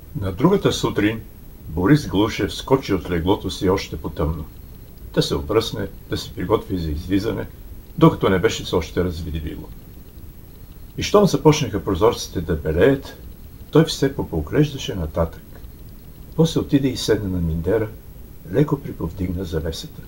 На другата сутрин Борис Глушев скочи от леглото си още по-тъмно. Да се обръсне, да се приготви за излизане, докато не беше се още развидило. И щом започнаха прозорците да белеят, той все попоглеждаше нататък. После отиде и седна на миндера, леко приповдигна завесата.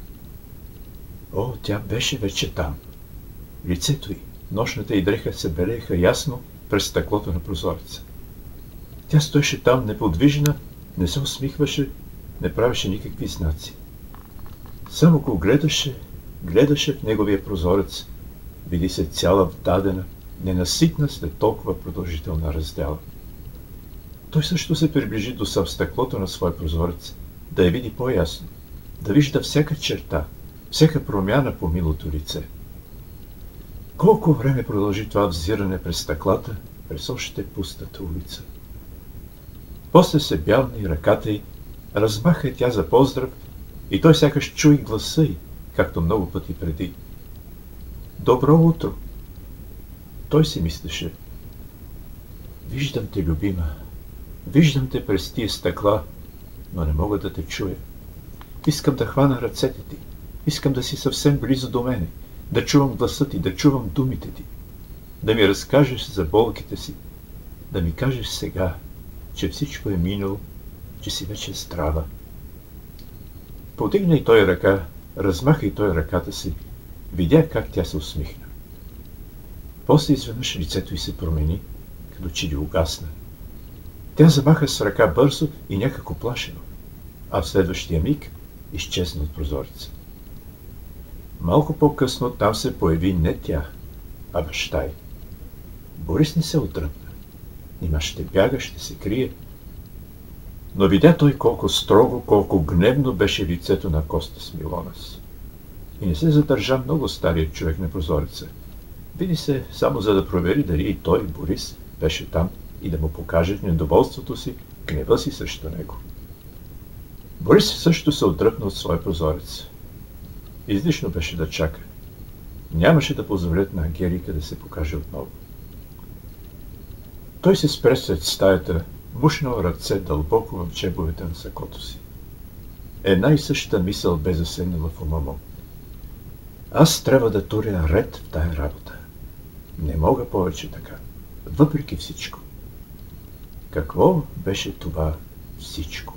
О, тя беше вече там. Лицето й, нощната й дреха се белееха ясно през стъклото на прозореца. Тя стоеше там неподвижна, не се усмихваше, не правеше никакви знаци. Само го гледаше в неговия прозорец, види се цяла вдадена, ненаситна след толкова продължителна раздяла. Той също се приближи до стъклото на свой прозорец, да я види по-ясно, да вижда всяка черта, всяка промяна по милото лице. Колко време продължи това взиране през стъклата, през още пустата улица. После се бялна и ръката й, размаха тя за поздрав и той сякаш чу и гласа й, както много пъти преди. Добро утро! Той си мислеше. Виждам те, любима, виждам те през тия стъкла, но не мога да те чуя. Искам да хвана ръцете ти, искам да си съвсем близо до мене, да чувам гласа ти, да чувам думите ти, да ми разкажеш за болките си, да ми кажеш сега, че всичко е минало, че си вече здрава. Подигна и той ръка, размаха и той ръката си, видя как тя се усмихна. После изведнъж лицето й се промени, като че ли угасна. Тя замаха с ръка бързо и някако плашено, а в следващия миг изчезна от прозореца. Малко по-късно там се появи не тя, а баща й. Борис не се отдръпна. Нима ще бяга, ще се крие. Но видя той колко строго, колко гневно беше лицето на Костас Милонас. И не се задържа много старият човек на прозореца. Види се само за да провери дали и той, Борис, беше там и да му покаже недоволството си, гнева си срещу него. Борис също се отдръпна от своя прозорец. Излишно беше да чака. Нямаше да позволят на Ангелика да се покаже отново. Той се спре след стаята, мушнал ръце дълбоко в джебовете на сакото си. Една и съща мисъл бе заседнала в ума му. Аз трябва да туря ред в тая работа. Не мога повече така, въпреки всичко. Какво беше това всичко?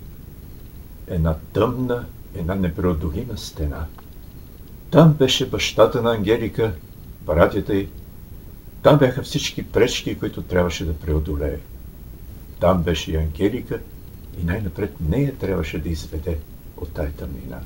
Една тъмна, една непреодолима стена. Там беше бащата на Ангелика, братята й. Там бяха всички пречки, които трябваше да преодолее. Там беше и Ангелика и най-напред нея трябваше да изведе от тая тъмнина.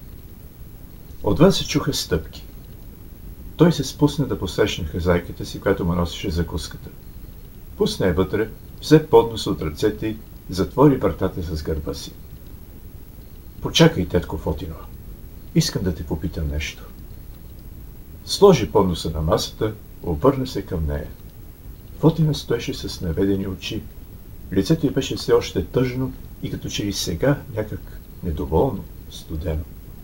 Отвън се чуха стъпки. Той се спусна да посрещне хазайката си, която му носеше закуската. Пусна я вътре, взе поднос от ръцете й, затвори вратата с гърба си. Почакай, тетко Фотинова. Искам да те попитам нещо. Сложи подноса на масата, обърна се към нея. Фотина стоеше с наведени очи. Лицето й беше все още тъжно и като че ли сега някак недоволно, студено.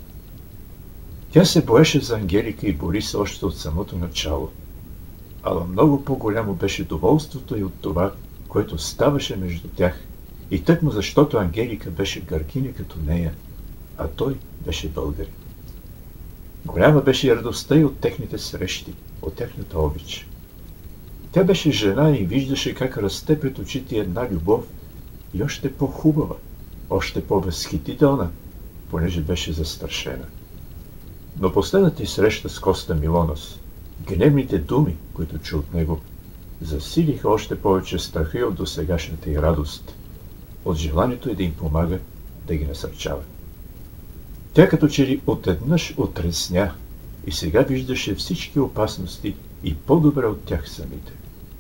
Тя се боеше за Ангелика и Борис още от самото начало. Ала много по-голямо беше доволството и от това, което ставаше между тях, и тъкмо защото Ангелика беше гъркиня като нея, а той беше българин. Голяма беше и радостта и от техните срещи, от тяхната обич. Тя беше жена и виждаше как расте пред очите една любов и още по-хубава, още по-възхитителна, понеже беше застрашена. Но последната й среща с Коста Милонас, гневните думи, които чу от него, засилиха още повече страха и от досегашната й радост, от желанието й да им помага, да ги насърчава. Тя като че ли отеднъж отресня и сега виждаше всички опасности и по-добре от тях самите.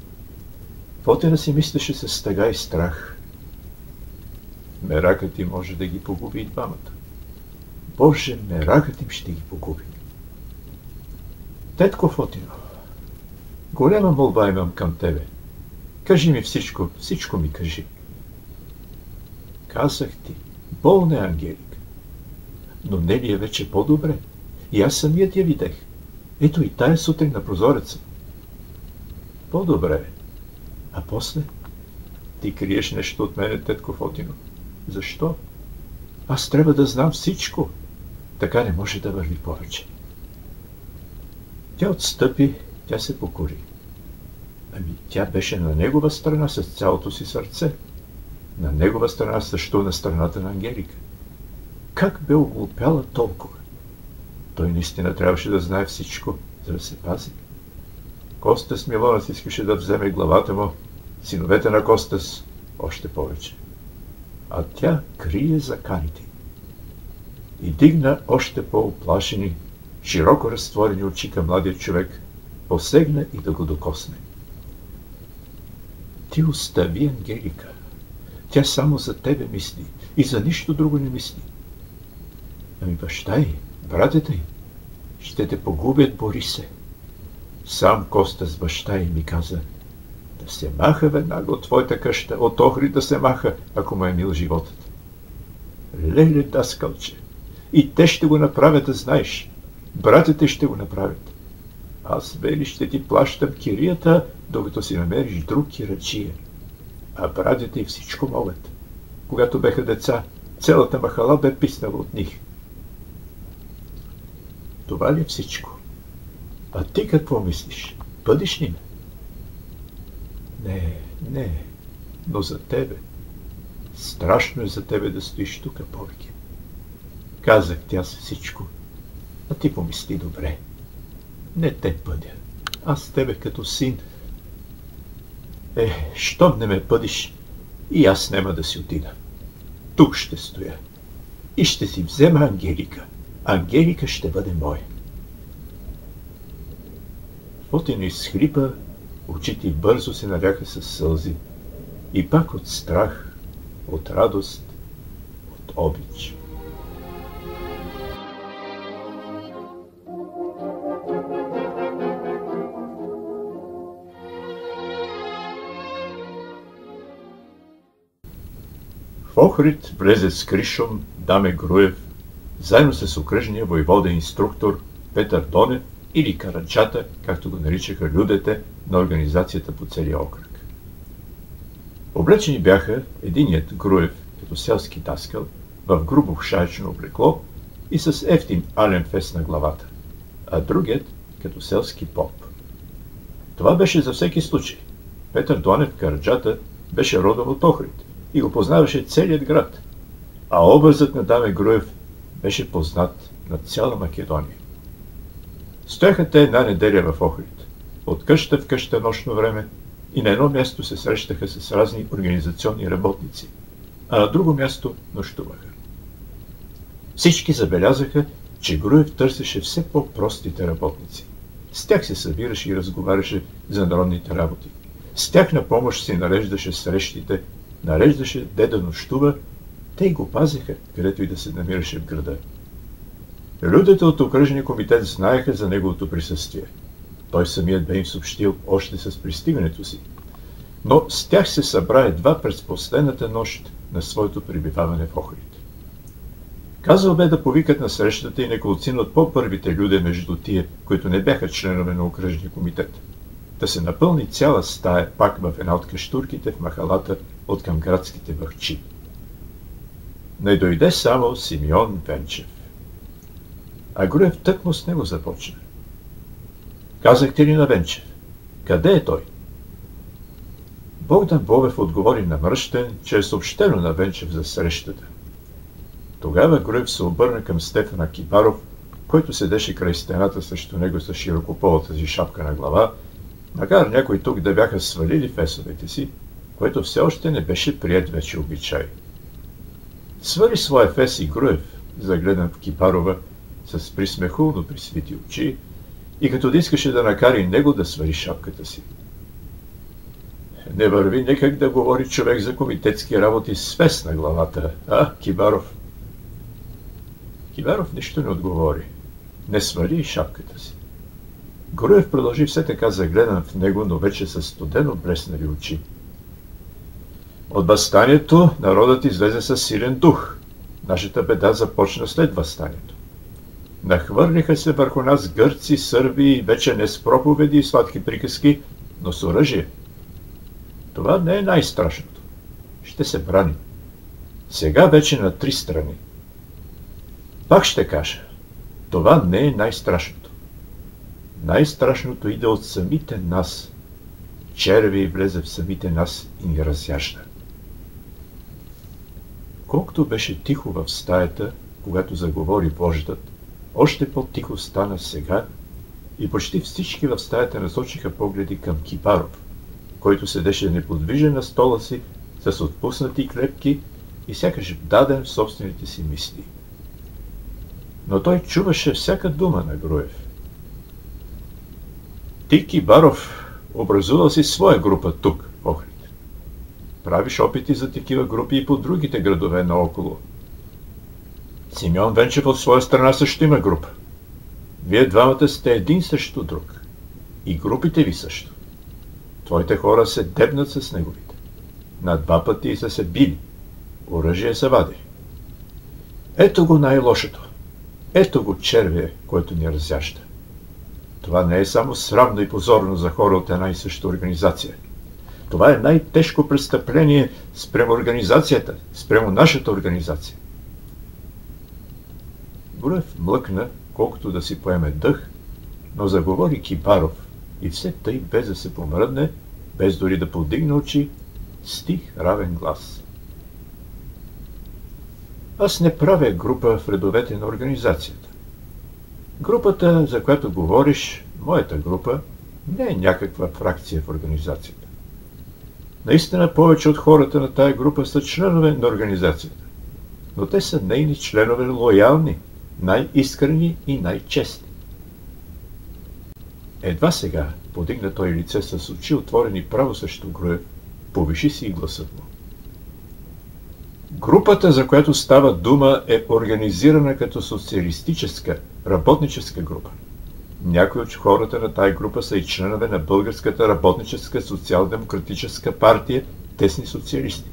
Фотина си мислеше с тъга и страх. Меракът им може да ги погуби и двамата. Боже, меракът им ще ги погуби. Тетко Фотинова, голяма молба имам към тебе. Кажи ми всичко, всичко ми кажи. Казах ти, болна е Ангелика. Но не ли е вече по-добре? И аз самият я видях. Ето и тая сутрин на прозореца. По-добре. А после? Ти криеш нещо от мене, тетко Фотино. Защо? Аз трябва да знам всичко. Така не може да върви повече. Тя отстъпи, тя се покори. Ами тя беше на негова страна с цялото си сърце. На негова страна също на страната на Ангелика. Как бе оглупяла толкова? Той наистина трябваше да знае всичко, за да се пази. Костас Милонов искаше да вземе главата му, синовете на Костас още повече. А тя крие заканите. И дигна още по-оплашени, широко разтворени очи към младия човек, посегна и да го докосне. Ти остави Ангелика. Тя само за тебе мисли и за нищо друго не мисли. Ами баща й, братята й, ще те погубят, Борисе. Сам Костас баща й ми каза, да се маха веднага от твоята къща, от Охрид да се маха, ако му е мил животът. Леле, даскалче, и те ще го направят, да знаеш. Братята ще го направят. Аз, вели, ще ти плащам кирията, докато си намериш друг кирачия. А братята и всичко могат. Когато беха деца, цялата махала бе писнала от них. Това ли е всичко? А ти какво мислиш? Бъдеш ли ме? Не, но за тебе. Страшно е за тебе да стоиш тук повече. Казах ти аз всичко, а ти помисли добре. Не те бъдя. Аз тебе като син. Щом не ме бъдиш, и аз няма да си отида. Тук ще стоя. И ще си взема Ангелика. Ангелика ще бъде моя. Фотино изхлипа, очите й бързо се наляха със сълзи. И пак от страх, от радост, от обич. В Охрид влезе с Кришом Даме Груев, заедно с окръжния войвода инструктор Петър Донев или Караджата, както го наричаха людите на организацията по целия окръг. Облечени бяха единият Груев като селски даскал в грубо шаечно облекло и с ефтин ален фес на главата, а другият като селски поп. Това беше за всеки случай. Петър Донев Караджата беше родом от Охрид и го познаваше целият град, а образът на Даме Груев беше познат на цяла Македония. Стояха те една неделя в Охрид, от къща в къща нощно време, и на едно място се срещаха с разни организационни работници, а на друго място нощуваха. Всички забелязаха, че Груев търсеше все по-простите работници. С тях се събираше и разговаряше за народните работи. С тях на помощ си нареждаше срещите, нареждаше де да нощува, те го пазеха, където и да се намираше в града. Людите от окръжния комитет знаеха за неговото присъствие. Той самият бе им съобщил още с пристигането си. Но с тях се събра едва през последната нощ на своето пребиваване в Охрид. Казал бе да повикат на срещата и неколцина от по-първите люди между тия, които не бяха членове на окръжния комитет. Да се напълни цяла стая пак в една от къщурките в махалата от към градските бахчи. Не дойде само Симеон Венчев. А Груев тъкмо с него започна. Казахте ли на Венчев? Къде е той? Богдан Бобев отговори намръщен, че е съобщено на Венчев за срещата. Тогава Груев се обърна към Стефана Кибаров, който седеше край стената срещу него с широкополата си шапка на глава, макар някои тук да бяха свалили фесовете си, което все още не беше прият вече обичай. Свали своя фес и Груев, загледан в Кипарова, с присмехулно присвити очи, и като да искаше да накари него да свали шапката си. Не върви никак да говори човек за комитетски работи с фес на главата, а, Кибаров? Кибаров нищо не отговори. Не свали и шапката си. Груев продължи все така загледан в него, но вече със студено блеснали очи. От въстанието народът излезе със силен дух. Нашата беда започна след въстанието. Нахвърлиха се върху нас гърци, сърби, вече не с проповеди и сладки приказки, но с оръжие. Това не е най-страшното. ще се браним. Сега вече на 3 страни. Пак ще кажа, това не е най-страшното. Най-страшното иде от самите нас. Черви влезе в самите нас и ни разяжда. Колкото беше тихо в стаята, когато заговори вождът, още по-тихо стана сега и почти всички в стаята насочиха погледи към Кибаров, който седеше неподвижен на стола си с отпуснати клепки и сякаш вдаден в собствените си мисли. Но той чуваше всяка дума на Груев. Ти, Кибаров, образувал си своя група тук, в Охрид. Правиш опити за такива групи и по другите градове наоколо. Симеон Венчев от своя страна също има група. Вие двамата сте един срещу друг. И групите ви също. Твоите хора се дебнат с неговите. На 2 пъти са се били. Оръжие са вадили. Ето го най-лошото. Ето го червие, което ни разяжда. Това не е само срамно и позорно за хора от една и съща организация. Това е най-тежко престъпление спрямо организацията, спрямо нашата организация. Груев млъкна, колкото да си поеме дъх, но заговори Кибаров и все тъй, без да се помръдне, без дори да подигне очи, с тих равен глас. Аз не правя група в редовете на организацията. Групата, за която говориш, моята група, не е някаква фракция в организацията. Наистина повече от хората на тая група са членове на организацията, но те са нейни членове лоялни, най-искрени и най-честни. Едва сега, подигна той лице с очи отворени право срещу Груев, повиши си и гласът му. Групата, за която става дума, е организирана като социалистическа, работническа група. Някои от хората на тая група са и членове на Българската работническа социал-демократическа партия, тесни социалисти.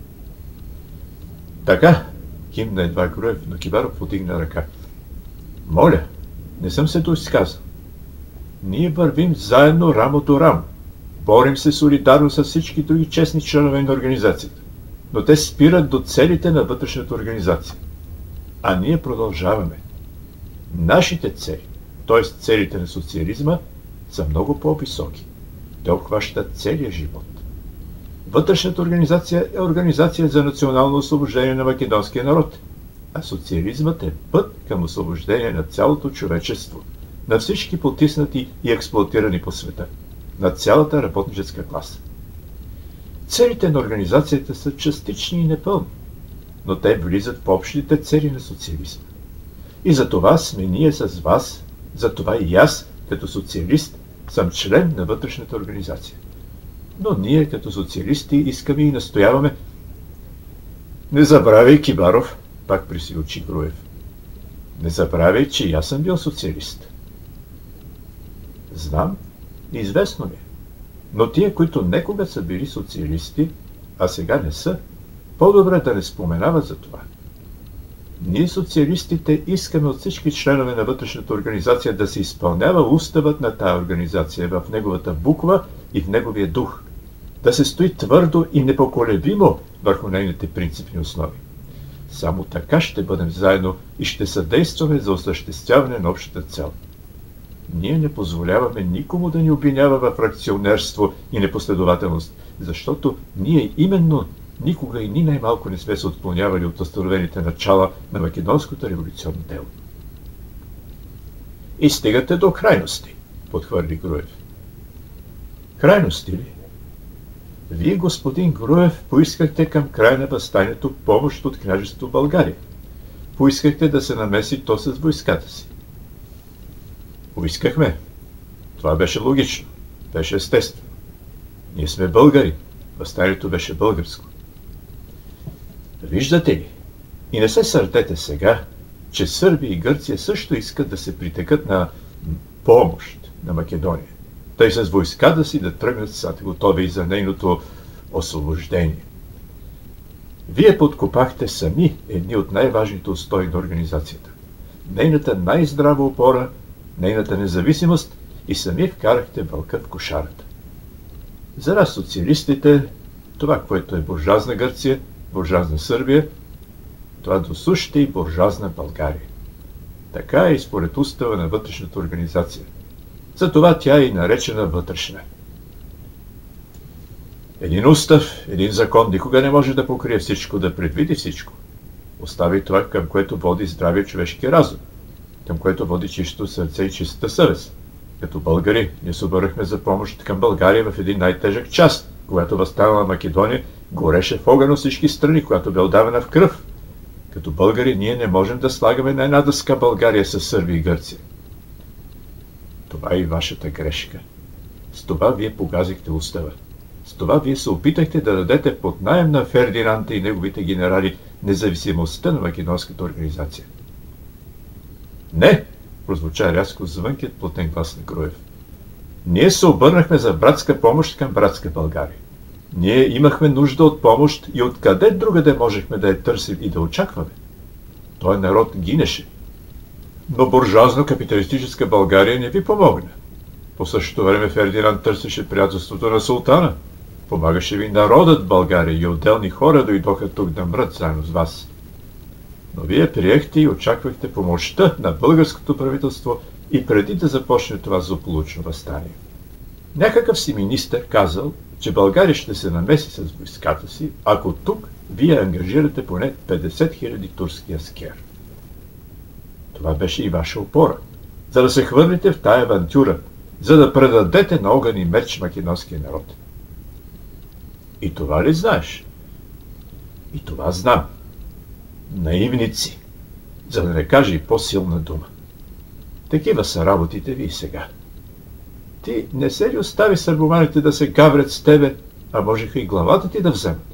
Така, кимна едва Груев, но Кибаров подигна ръка. Моля, не съм се доизказал. Ние вървим заедно рамо до рамо. Борим се солидарно с всички други честни членове на организацията. Но те спират до целите на вътрешната организация. А ние продължаваме. Нашите цели, т.е. целите на социализма, са много по-високи. Те обхващат целия живот. Вътрешната организация е организация за национално освобождение на македонския народ, а социализмът е път към освобождение на цялото човечество, на всички потиснати и експлоатирани по света, на цялата работническа класа. Целите на организацията са частични и непълни, но те влизат в общите цели на социализма. И за това сме ние с вас, за това и аз, като социалист, съм член на вътрешната организация. Но ние, като социалисти, искаме и настояваме. Не забравяй, Кибаров, пак приси очи Груев. Не забравяй, че и аз съм бил социалист. Знам, известно ми е. Но тия, които некога са били социалисти, а сега не са, по-добре да не споменават за това. Ние, социалистите, искаме от всички членове на вътрешната организация да се изпълнява уставът на тая организация в неговата буква и в неговия дух, да се стои твърдо и непоколебимо върху нейните принципни основи. Само така ще бъдем заедно и ще съдействаме за осъществяване на общата цел. Ние не позволяваме никому да ни обвинява в фракционерство и непоследователност, защото ние именно никога и ни най-малко не сме се отклонявали от установените начала на македонското революционно дело. И стигате до крайности, подхвърли Груев. Крайности ли? Вие, господин Груев, поискахте към края на въстанието помощ от княжество България. Поискахте да се намеси то с войската си. Поискахме. Това беше логично. Беше естествено. Ние сме българи. Въстанието беше българско. Виждате ли? И не се сърдете сега, че Сърбия и Гърция също искат да се притекат на помощ на Македония. Тъй с войската си да тръгнат са готови за нейното освобождение. Вие подкопахте сами едни от най-важните устои на организацията. Нейната най-здрава опора, нейната независимост и сами вкарахте вълка в кошарата. За нас, социалистите, Това, което е буржуазна Гърция, буржуазна Сърбия, това до суща и буржуазна България. Така е и според устава на вътрешната организация. Затова тя е и наречена вътрешна. Един устав, един закон никога не може да покрие всичко, да предвиди всичко. Остави това, към което води здравия човешки разум, към което води чистото сърце и чистата съвест. Като българи, ние се обърнахме за помощ към България в един най-тежък час, когато възстанала Македония гореше в огън от всички страни, която бе отдавана в кръв. Като българи, ние не можем да слагаме на една дъска България с Сърбия и Гърция. Това е и вашата грешка. С това вие погазихте устава. С това вие се опитахте да дадете под наем на Фердинанда и неговите генерали независимостта на македонската организация. Не! Прозвуча рязко звънкият плътен глас на Груев. Ние се обърнахме за братска помощ към братска България. Ние имахме нужда от помощ и откъде другаде можехме да я търсим и да очакваме. Той народ гинеше. Но буржуазно-капиталистическа България не ви помогна. По същото време Фердинанд търсеше приятелството на султана. Помагаше ви народът в България и отделни хора дойдоха тук да мрат заедно с вас. Но вие приехте и очаквахте помощта на българското правителство и преди да започне това злополучно въстание. Някакъв си министър казал, че България ще се намеси с войската си, ако тук вие ангажирате поне 50 000 турски аскер. Това беше и ваша опора, за да се хвърлите в тая авантюра, за да предадете на огън и меч македонския народ. И това ли знаеш? И това знам. Наивници, за да не кажа и по-силна дума. Такива са работите ви и сега. Ти не се ли остави сърбоманите да се гаврят с тебе, а можеха и главата ти да вземат?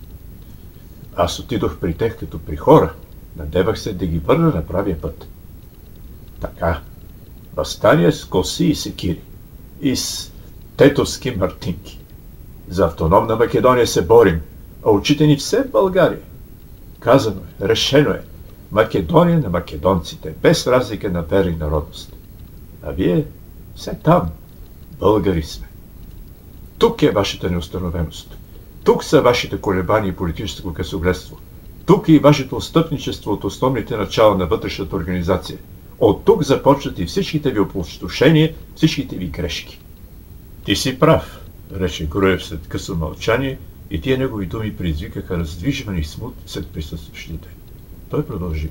Аз отидох при тех като при хора, надевах се да ги върна на правия път. Така, въстание с коси и секири, и с тетовски мартинки. За автономна Македония се борим, а очите ни все в България. Казано е, решено е, Македония на македонците, без разлика на вера и народност. А вие все там, българи сме. Тук е вашата неустановеност. Тук са вашите колебания и политическо късогледство. Тук е и вашето отстъпничество от основните начала на вътрешната организация. От тук започват и всичките ви опустошения, всичките ви грешки. Ти си прав, рече Груев след късо мълчание, и тия негови думи предизвикаха раздвижване и смут след присъстващите. Той продължи.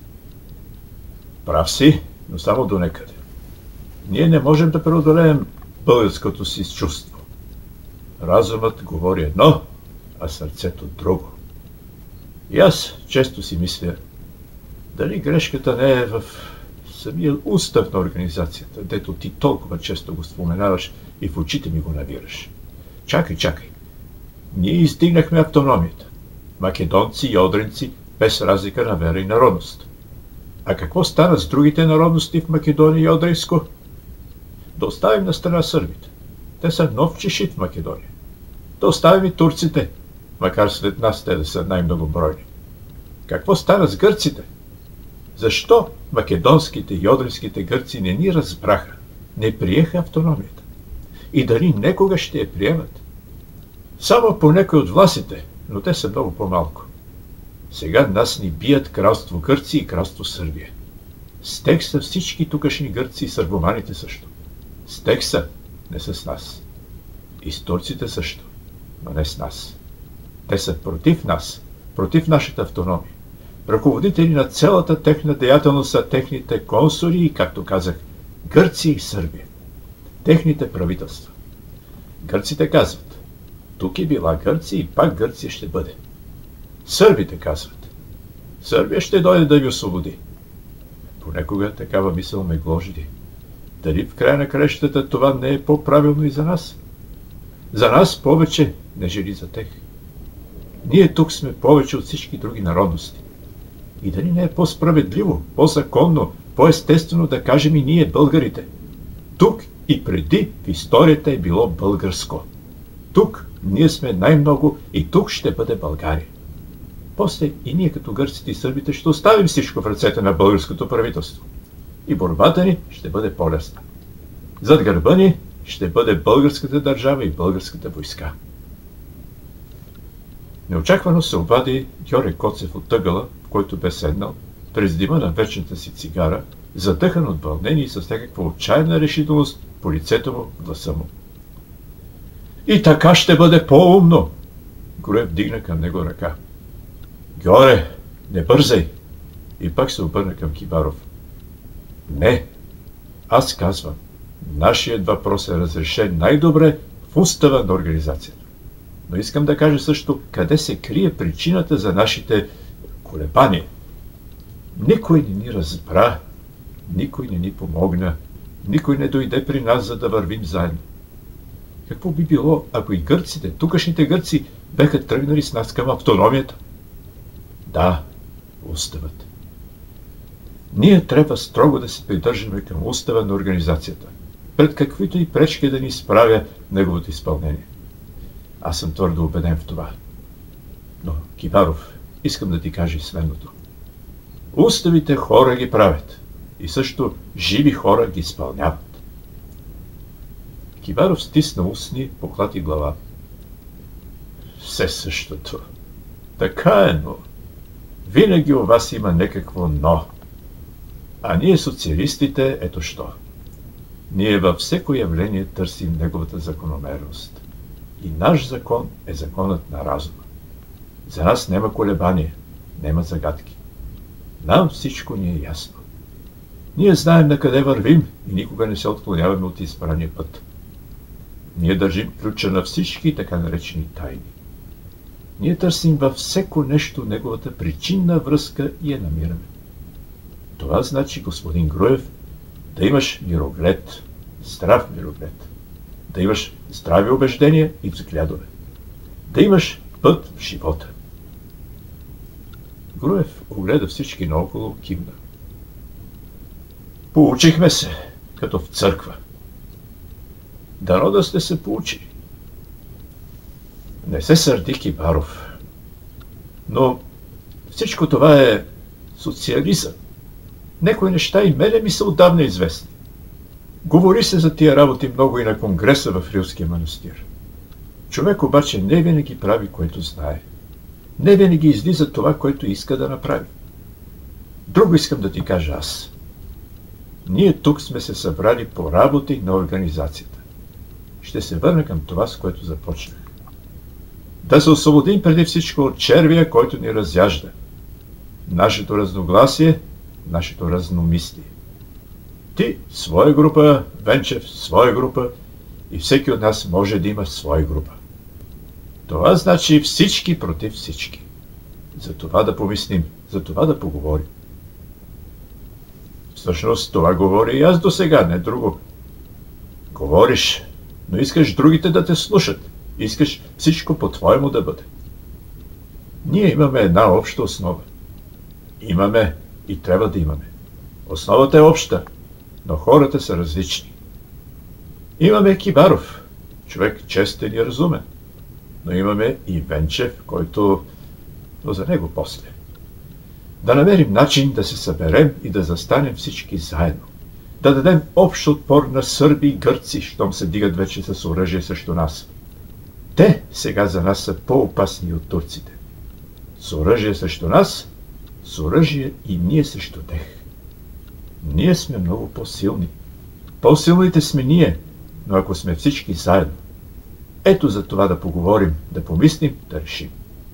Прав си, но само до некъде. Ние не можем да преодолеем българското си чувство. Разумът говори едно, а сърцето друго. И аз често си мисля, дали грешката не е в самия устав на организацията, дето ти толкова често го споменаваш и в очите ми го навираш. Чакай. Ние издигнахме автономията. Македонци и одринци, без разлика на вера и народност. А какво стана с другите народности в Македония и Одринско? Да оставим на страна сърбите. Те са нов чешит в Македония. Да оставим и турците, макар след нас те да са най-многобройни. Какво стана с гърците? Защо македонските и одринските гърци не ни разбраха, не приеха автономията? И дали некога ще я приемат? Само по някои от властите, но те са много по-малко. Сега нас ни бият кралство Гърция и кралство Сърбия. С тях са всички тукашни гърци и сърбоманите също. С тях са, не са с нас. И с турците също, но не с нас. Те са против нас, против нашата автономия. Ръководители на цялата техна деятелност са техните консули и, както казах, Гърция и Сърбия. Техните правителства. Гърците казват, тук е била Гърция и пак Гърция ще бъде. Сърбите казват, Сърбия ще дойде да ви освободи. Понекога такава мисъл ме гложди. Дали в края на крещата това не е по-правилно и за нас? За нас повече, нежели за тех. Ние тук сме повече от всички други народности. И дали не е по-справедливо, по-законно, по-естествено да кажем и ние, българите? Тук и преди в историята е било българско. Тук ние сме най-много и тук ще бъде България. После и ние като гърците и сърбите ще оставим всичко в ръцете на българското правителство. И борбата ни ще бъде по-лесна. Зад гърба ни ще бъде българската държава и българската войска. Неочаквано се обади Гьоре Коцев от ъгъла, в който бе седнал, през дима на вечната си цигара, задъхан от вълнение и с някаква отчаяна решителност по лицето му, гласа му. И така ще бъде по-умно! Груев дигна към него ръка. Гьоре, не бързай! И пак се обърна към Кибаров. Не, аз казвам, нашият въпрос е разрешен най-добре в устава на организацията. Но искам да кажа също къде се крие причината за нашите колебания. Никой не ни разбра, никой не ни помогна, никой не дойде при нас, за да вървим заедно. Какво би било, ако и гърците, тукашните гърци, беха тръгнали с нас към автономията? Да, уставът. Ние трябва строго да се придържаме към устава на организацията, пред каквито и пречки да ни справя неговото изпълнение. Аз съм твърдо убеден в това. Но, Кибаров, искам да ти кажа следното. Уставите хора ги правят и също живи хора ги изпълняват. Кибаров стисна устни, поклати глава. Все същото. Така е, но винаги у вас има някакво но. А ние социалистите, ето що. Ние във всеко явление търсим неговата закономерност. И наш закон е законът на разума. За нас няма колебание, няма загадки. Нам всичко ни е ясно. Ние знаем на къде вървим и никога не се отклоняваме от избрания път. Ние държим ключа на всички така наречени тайни. Ние търсим във всеко нещо неговата причинна връзка и я намираме. Това значи, господин Груев, да имаш мироглед, здрав мироглед, да имаш здрави убеждения и взглядове, да имаш път в живота. Груев огледа всички наоколо, кимна. Поучихме се, като в църква. Дано да сте се поучили. Не се сърди, Кибаров. Но всичко това е социализъм. Некои неща и мене ми са отдавна известни. Говори се за тия работи много и на конгреса в Рилския манастир. Човек обаче не винаги прави, което знае. Не винаги излиза това, което иска да направи. Друго искам да ти кажа аз. Ние тук сме се събрали по работи на организацията. Ще се върна към това, с което започнах. Да се освободим преди всичко от червия, който ни разяжда. Нашето разногласие, нашето разномислие. Ти своя група, Венчев своя група и всеки от нас може да има своя група. Това значи всички против всички. За това да помислим, за това да поговорим. Всъщност това говоря и аз досега, не друго. Говориш, но искаш другите да те слушат. Искаш всичко по-твоему да бъде. Ние имаме една обща основа. Имаме и трябва да имаме. Основата е обща, но хората са различни. Имаме Кибаров, човек честен и разумен. Но имаме и Венчев, който... Но за него после. Да намерим начин да се съберем и да застанем всички заедно. Да дадем общ отпор на сърби и гърци, щом се дигат вече с оръжие срещу нас. Те сега за нас са по-опасни от турците. С оръжие срещу нас, с оръжие и ние срещу тях. Ние сме много по-силни. По-силните сме ние, но ако сме всички заедно. Ето за това да поговорим, да помислим, да решим.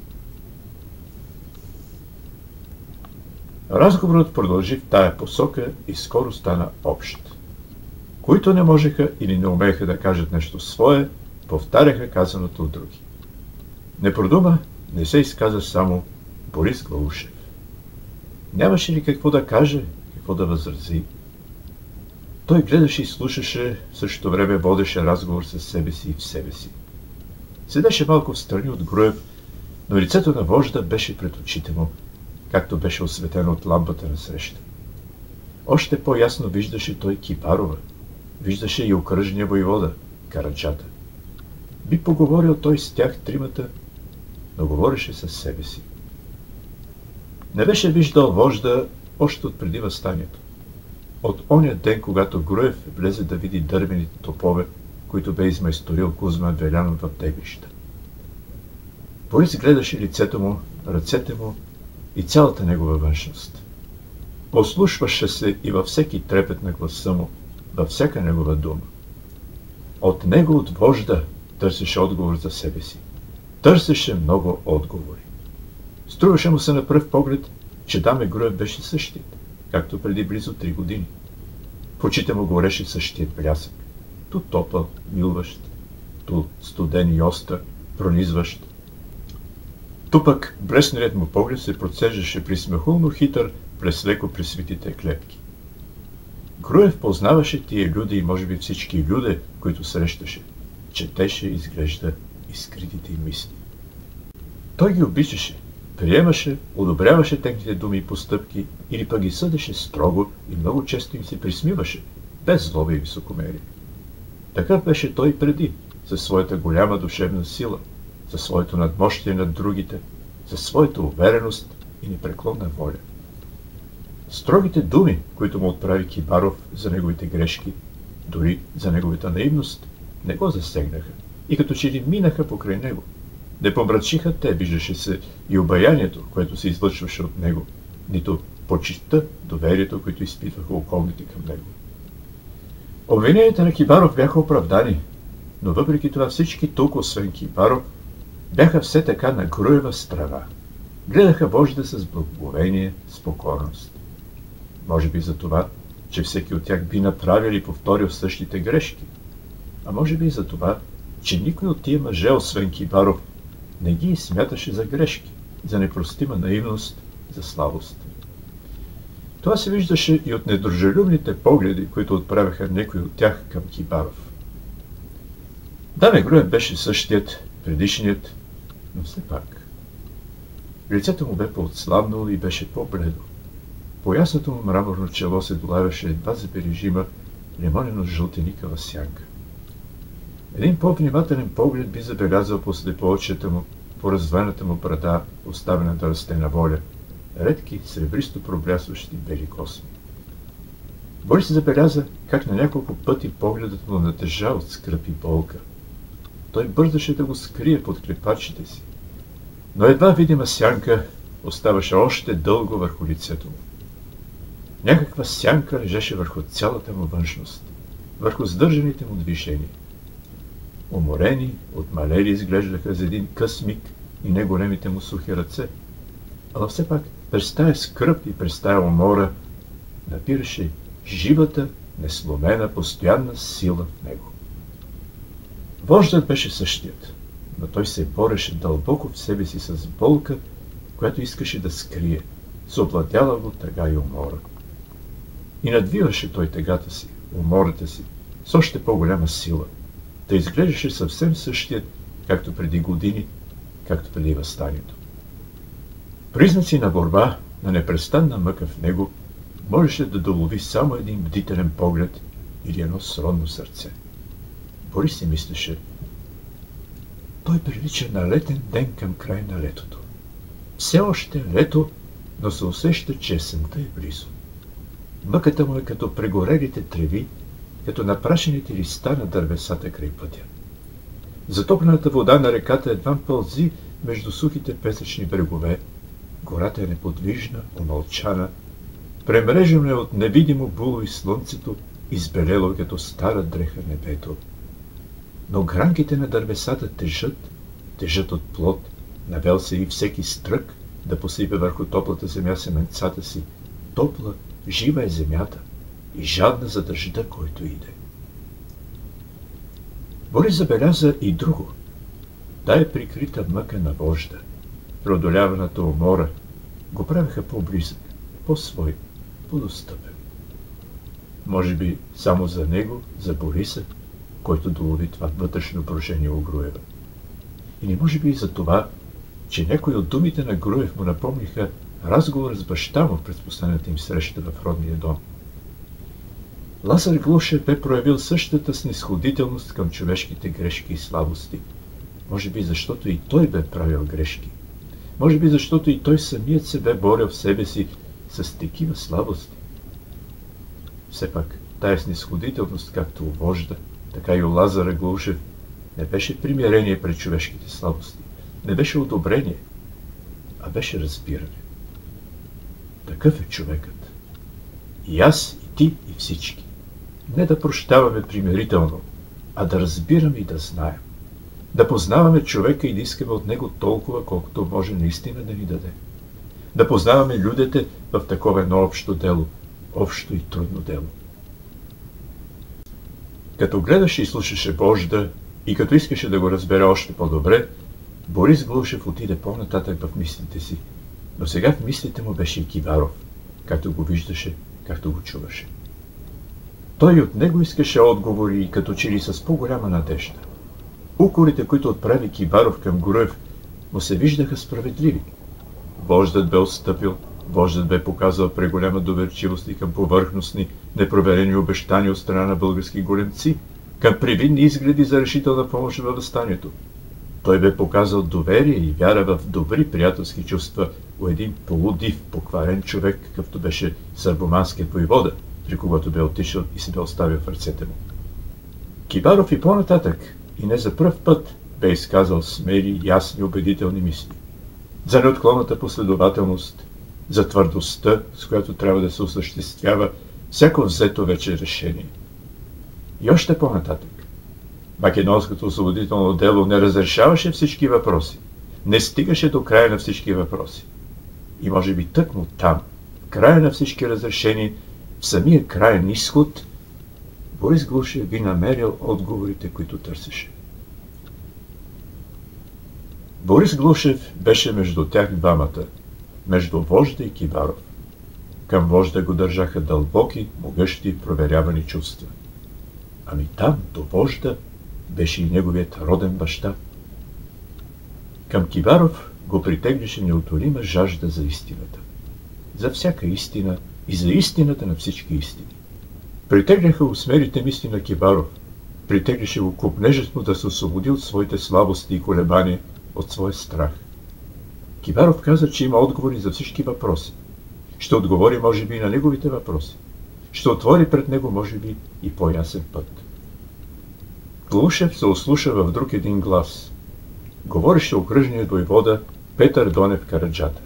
Разговорът продължи в тая посока и скоро стана общ. Които не можеха или не умееха да кажат нещо свое, повтаряха казаното от други. Не продума, не се изказа само Борис Глаушев. Нямаше ли какво да каже, какво да възрази? Той гледаше и слушаше, в същото време водеше разговор с себе си и в себе си. Седеше малко встрани от Груев, но лицето на вожда беше пред очите му, както беше осветено от лампата на среща. Още по-ясно виждаше той Кибарова, виждаше и окръжния войвода, Караджата. Би поговорил той с тях тримата, но говореше със себе си. Не беше виждал вожда още от преди въстанието. От оня ден, когато Груев влезе да види дървените топове, които бе измайсторил Кузма Велянов в Тегвища. Борис гледаше лицето му, ръцете му и цялата негова външност. Ослушваше се и във всеки трепет на гласа му, във всяка негова дума. От него, от вожда, търсеше отговор за себе си. Търсеше много отговори. Струваше му се на пръв поглед, че Даме Груев беше същият, както преди близо 3 години. В очите му гореше същият блясък. Ту топъл, милващ, ту студен и остър, пронизващ. Ту пък блесналият му поглед се процеждаше присмехулно хитър през леко пресвитите клетки. Груев познаваше тия люде и може би всички люде, които срещаше. Четеше, изглежда, изкритите им мисли. Той ги обичаше, приемаше, одобряваше техните думи и постъпки или пък ги съдеше строго и много често им се присмиваше, без злоба и високомерие. Такъв беше той преди, със своята голяма душевна сила, със своето надмощие над другите, със своята увереност и непреклонна воля. Строгите думи, които му отправи Кибаров за неговите грешки, дори за неговата наивност, не го засегнаха и като че ли минаха покрай него. Не помрачиха те, виждаше се и обаянието, което се излъчваше от него, нито почитта, доверието, което изпитваха околните към него. Обвиненията на Кибаров бяха оправдани, но въпреки това всички тук, освен Кибаров, бяха все така на Груева страна. Гледаха вожда с благоговение, спокойност. Може би за това, че всеки от тях би направил и повторил същите грешки. А може би и за това, че никой от тия мъже, освен Кибаров, не ги смяташе за грешки, за непростима наивност, за слабост. Това се виждаше и от недружелюбните погледи, които отправяха някой от тях към Кибаров. Даме Груев беше същият, предишният, но все пак. Лицето му бе поотслабнало и беше по-бледо. По ясното му мраморно чело се долавяше едва забележима лимонено-жълтеникава сянка. Един по-внимателен поглед би забелязал по слепоочията му, по разваната му брада, оставена да расте на воля, редки, сребристо проблясващи бели косми. Борис се забеляза как на няколко пъти погледът му натежа от скръп и болка. Той бързаше да го скрие под клепачите си, но едва видима сянка оставаше още дълго върху лицето му. Някаква сянка лежеше върху цялата му външност, върху сдържаните му движения. Уморени, отмалели изглеждаха за един къс миг и неголемите му сухи ръце, ала все пак през тая скръб и през тая умора напираше живата, несломена, постоянна сила в него. Вождът беше същият, но той се бореше дълбоко в себе си с болка, която искаше да скрие, съобладяла го тъга и умора. И надвиваше той тъгата си, умората си, с още по-голяма сила. Да изглеждаше съвсем същият, както преди години, както преди въстанието. Признаци на борба, на непрестанна мъка в него, можеше да долови само един бдителен поглед или едно сронно сърце. Борис си мислеше: той прилича на летен ден към край на летото. Все още е лето, но се усеща, че есента е близо. Мъката му е като прегорелите треви, като напрашените листа на дървесата край пътя. Затоплената вода на реката едва пълзи между сухите песъчни брегове. Гората е неподвижна, умълчана, премрежена е от невидимо було и слънцето, избелело като стара дреха небето. Но гранките на дървесата тежат от плод, навел се и всеки стрък да посипе върху топлата земя семенцата си. Топла, жива е земята и жадна за дъжда, който иде. Борис забеляза и друго. Тая прикрита мъка на вожда, преодоляваната умора, го правеха по-близък, по-свой, по-достъпен. Може би само за него, за Бориса, който долови това вътрешно брожение у Груева. Или може би и за това, че някои от думите на Груев му напомниха разговор с баща му през последната им среща в родния дом. Лазар Глушев бе проявил същата снисходителност към човешките грешки и слабости. Може би защото и той бе правил грешки. Може би защото и той самият се бе борил в себе си с такива слабости. Все пак тая снисходителност, както у вожда, така и у Лазара Глушев, не беше примирение пред човешките слабости, не беше одобрение, а беше разбиране. Такъв е човекът. И аз, и ти, и всички. Не да прощаваме примирително, а да разбираме и да знаем. Да познаваме човека и да искаме от него толкова, колкото може наистина да ни даде. Да познаваме людите в такова едно общо дело, общо и трудно дело. Като гледаше и слушаше Божда и като искаше да го разбере още по-добре, Борис Глушев отиде по-нататък в мислите си, но сега в мислите му беше и Киваров, както го виждаше, както го чуваше. Той от него искаше отговори и като че ли с по-голяма надежда. Укорите, които отправи Киваров към Груев, му се виждаха справедливи. Вождът бе отстъпил, вождът бе показал преголяма доверчивост и към повърхностни, непроверени обещания от страна на български големци, към привидни изгледи за решителна помощ във въстанието. Той бе показал доверие и вяра в добри приятелски чувства у един полудив, покварен човек, какъвто беше сърбоманският войвода, при когото бе отишъл и се бе оставил в ръцете му. Киваров и по-нататък, и не за пръв път, бе изказал смели, ясни, убедителни мисли. За неотклонната последователност, за твърдостта, с която трябва да се осъществява всяко взето вече решение. И още по-нататък. Македонското освободително дело не разрешаваше всички въпроси, не стигаше до края на всички въпроси. И може би тъкмо там, в края на всички разрешения, в самия краен изход, Борис Глушев би намерил отговорите, които търсеше. Борис Глушев беше между тях двамата, между вожда и Киваров. Към вожда го държаха дълбоки, могъщи, проверявани чувства. Ами там, до вожда, беше и неговият роден баща. Към Киваров го притегляше неутолима жажда за истината. За всяка истина и за истината на всички истини. Притегляха го смелите мисли на Киваров, притегляше го купнежът му да се освободи от своите слабости и колебания, от своя страх. Киваров каза, че има отговори за всички въпроси. Ще отговори, може би, и на неговите въпроси. Ще отвори пред него, може би, и по-ясен път. Глушев се ослуша в друг един глас. Говореше окръжният войвода Петър Донев Караджата.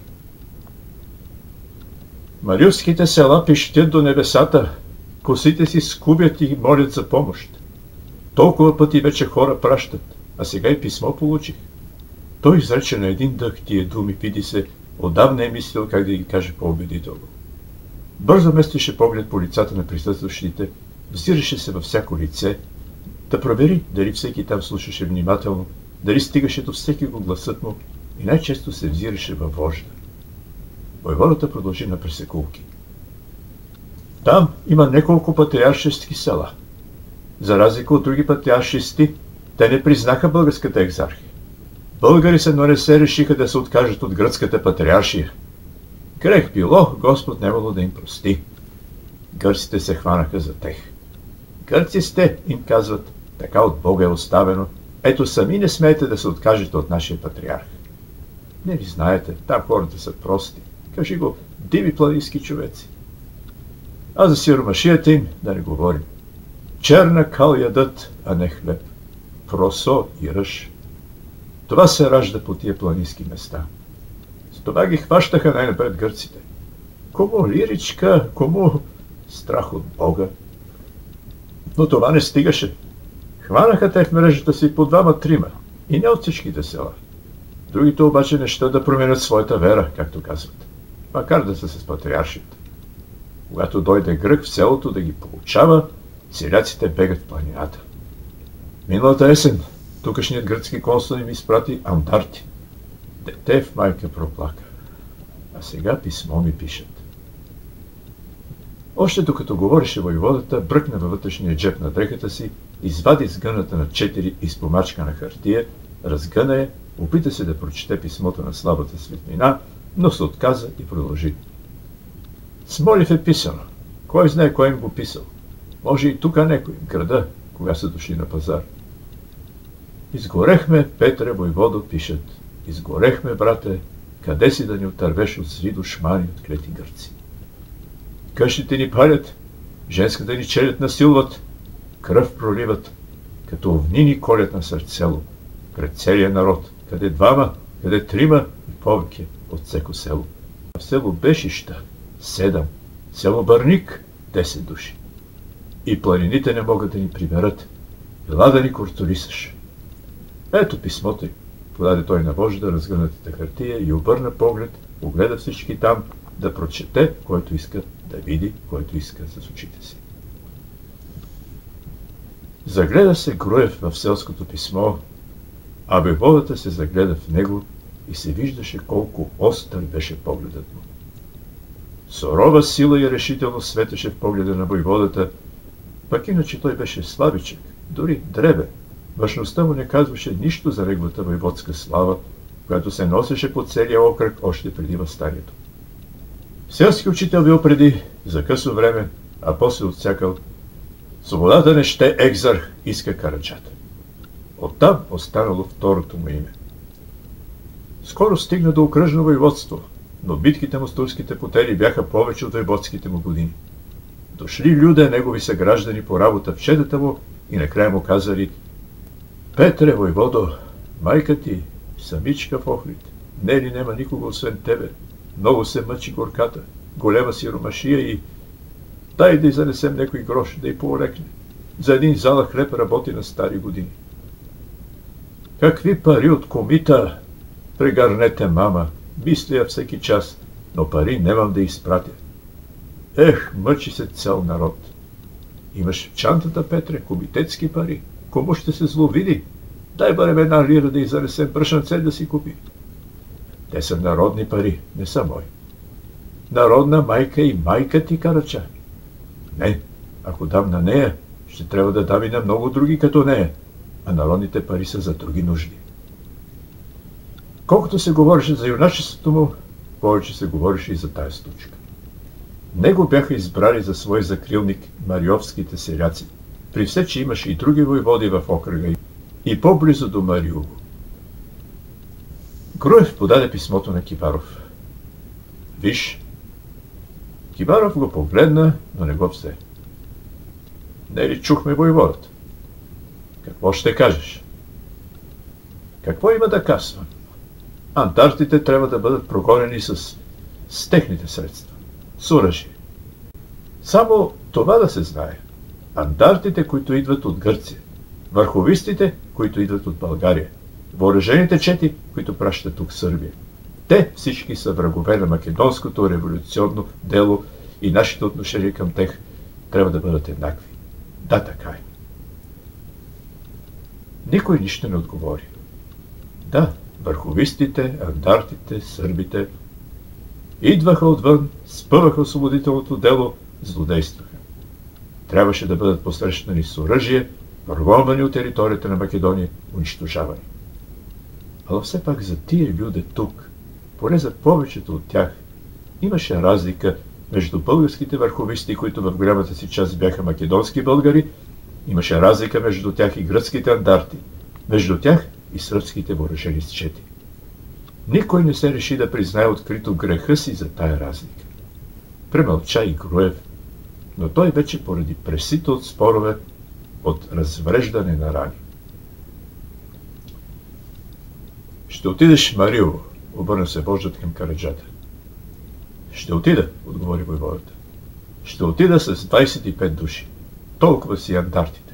Марилските села пищят до небесата, косите си скубят и молят за помощ. Толкова пъти вече хора пращат, а сега и писмо получих. Той изрече на един дъх тия думи, види се, отдавна е мислил как да ги каже по-убедително. Бързо местеше поглед по лицата на присъстващите, взираше се във всяко лице, да провери дали всеки там слушаше внимателно, дали стигаше до всеки го гласът му и най-често се взираше във вожда. Войводата продължи на пресекулки. Там има неколко патриаршески села. За разлика от други патриаршести, те не признаха българската екзархия. Българи се, но не се решиха да се откажат от гръцката патриаршия. Грех било, Господ нямало да им прости. Гърците се хванаха за тех. Гърци сте, им казват, така от Бога е оставено. Ето сами не смеете да се откажете от нашия патриарх. Не ли знаете, там хората са прости. Кажи го, диви планински човеци. А за сиромашията им да не говорим. Черна кал ядат, а не хлеб. Просо и ръж. Това се ражда по тия планински места. С това ги хващаха най-напред гърците. Кому лиричка, кому страх от Бога. Но това не стигаше. Хванаха те в мрежата си по двама-трима и не от всичките села. Другите обаче не ще да променят своята вера, както казват, макар да са с патриаршията. Когато дойде грък в селото да ги получава, селяците бегат в планината. Миналата есен тукашният гръцки консул им изпрати андарти. Дете в майка проплака. А сега писмо ми пишат. Още докато говореше войводата, бръкна във вътрешния джеб на дрехата си, извади сгъната на 4 изпомачкана хартия, разгъна я, опита се да прочете писмото на слабата светлина, но се отказа и продължи. Смолив е писано. Кой знае кой им го писал. Може и тука некой, в града, кога са дошли на пазар. Изгорехме, Петре, войводо, пишат. Изгорехме, брате, къде си да ни отървеш от зли душмани, от клети гърци. Къщите ни палят, женската ни челят насилват, кръв проливат, като овнини колят на сърцело, пред целия народ, къде двама, къде 3 и повече от всеко село. В село Бешища 7, село Бърник 10 души. И планините не могат да ни приберат. Ела да ни кортолисаш. Ето писмото й. Подаде той на вожда разгърнатата хартия и обърна поглед, огледа всички там, да прочете, който иска, да види, който иска с очите си. Загледа се Груев в селското писмо, а войводата се загледа в него и се виждаше колко остър беше погледът му. Сурова сила и решителност светеше в погледа на войводата, пък иначе той беше слабичък, дори дребен. Външността му не казваше нищо за неговата войводска слава, която се носеше по целия окръг още преди въстанието. Селски учител бил преди, за късо време, а после отсякал: свободата не ще екзарх, иска Караджата. Оттам останало второто му име. Скоро стигна до окръжно войводство, но битките му с турските потери бяха повече от войводските му години. Дошли люде негови съграждани по работа в четата му и накрая му казали: Петре, войводо, майка ти, самичка в Охрид, не ли нема никого освен тебе, много се мъчи горката, голема си ромашия и дай да й занесем некой грош, да й поолекне. За един зала хлеб работи на стари години. Какви пари от комита? Прегърнете, мама, мисля всеки час, но пари немам да изпратя. Ех, мъчи се цял народ. Имаш в чантата, Петре, комитетски пари. Кому ще се зловиди? Дай барем 1 лира да й занесем брашънце да си купи. Те са народни пари, не са мои. Народна майка и майка ти, Карача. Не, ако дам на нея, ще трябва да дам и на много други като нея, а народните пари са за други нужди. Колкото се говореше за юначеството му, повече се говореше и за тая случка. Него бяха избрали за свой закрилник мариовските селяци, при все, че имаше и други войводи в окръга и по-близо до Мариово. Груев подаде писмото на Кибаров. Виж. Кибаров го погледна, но не го взе. Не ли чухме войводата? Какво ще кажеш? Какво има да казвам? Антартите трябва да бъдат прогонени с техните средства, с оръжие. Само това да се знае. Антартите, които идват от Гърция, върховистите, които идват от България, въоръжените чети, които пращат тук Сърбия. Те всички са врагове на македонското революционно дело и нашите отношения към тях трябва да бъдат еднакви. Да, така е. Никой нищо не отговори. Да, върховистите, андартите, сърбите идваха отвън, спъваха освободителното дело, злодействаха. Трябваше да бъдат посрещани с оръжие, прогонвани от територията на Македония, унищожавани. Но все пак за тия люде тук, поне за повечето от тях, имаше разлика между българските върховисти, които в голямата си част бяха македонски българи, имаше разлика между тях и гръцките андарти, между тях и сръбските въоръжени счети. Никой не се реши да признае открито греха си за тая разлика. Премълча и Груев, но той вече поради пресита от спорове, от развреждане на рани. Ще отидеш в Мариово, обърна се вождът към Караджата. Ще отида, отговори войводата. Ще отида с 25 души. Толкова си андартите.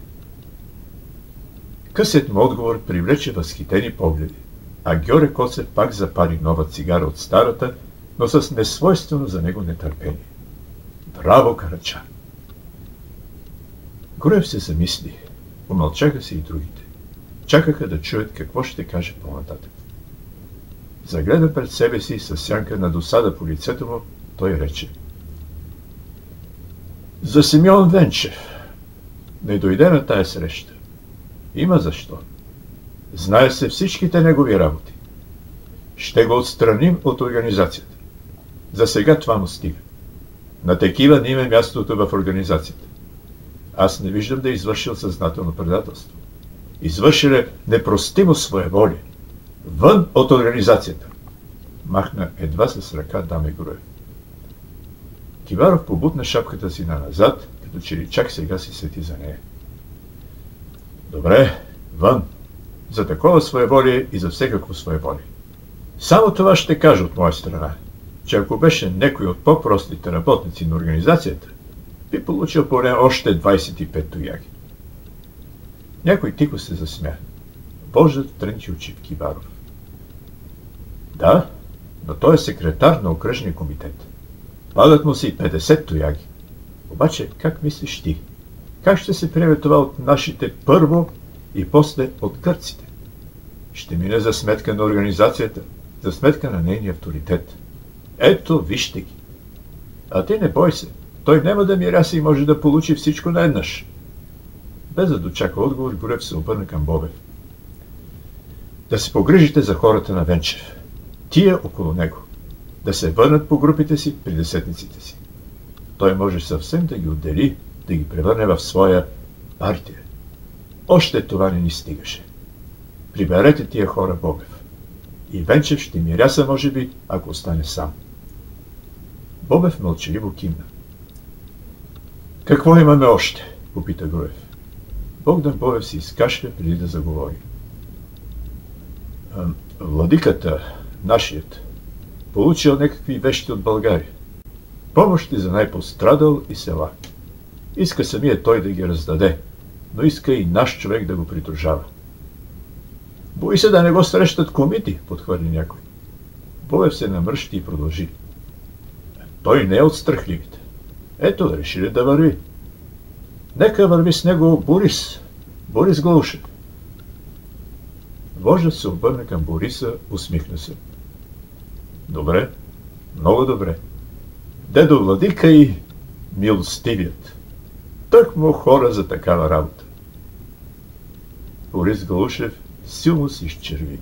Късият му отговор привлече възхитени погледи, а Гьоре Коцев пак запали нова цигара от старата, но с несвойствено за него нетърпение. Браво, Карача! Груев се замисли. Умълчаха се и другите. Чакаха да чуят какво ще каже по-нататък. Загледа пред себе си със сянка на досада по лицето му, той рече: за Симеон Венчев не дойде на тая среща. Има защо. Знае се всичките негови работи. Ще го отстраним от организацията. За сега това му стига. На такива не има мястото в организацията. Аз не виждам да е извършил съзнателно предателство. Извършил е непростимо своеволие. Вън от организацията! Махна едва с ръка даме Груев. Кибаров побутна шапката си назад, като че ли чак сега си сети за нея. Добре, вън! За такова своеволие и за всекакво своеволие. Само това ще кажа от моя страна, че ако беше некой от по-простите работници на организацията, би получил поне още 25 тояги. Някой тихо се засмя. Божът трънчи очи в Кибаров. Да, но той е секретар на окръжния комитет. Падат му се и 50 тояги. Обаче, как мислиш ти? Как ще се приеме това от нашите първо и после от гърците? Ще мине за сметка на организацията, за сметка на нейния авторитет. Ето, вижте ги. А ти не бой се. Той няма да миряса и може да получи всичко наеднъж. Без да дочака отговор, Груев се обърна към Бобев. Да се погрижите за хората на Венчев. Тия около него. Да се върнат по групите си при десетниците си. Той може съвсем да ги отдели, да ги превърне в своя партия. Още това не ни стигаше. Приберете тия хора, Бобев. И Венчев ще миряса, може би, ако остане сам. Бобев мълчаливо кимна. Какво имаме още? Попита Груев. Богдан Бобев се изкашля преди да заговори. Владиката, нашият, получил някакви вещи от България. Помощи за най-пострадал и села. Иска самия той да ги раздаде, но иска и наш човек да го придружава. Бои се да не го срещат комити, подхвърли някой. Бобев се намръщи и продължи. Той не е от страхливите. Ето, решили да върви. Нека върви с него Борис Глушев. Вождът се обърна към Бориса, усмихна се. Добре, много добре. Дедо Владика и милостивият. Тъкмо хора за такава работа. Борис Глушев силно се изчерви.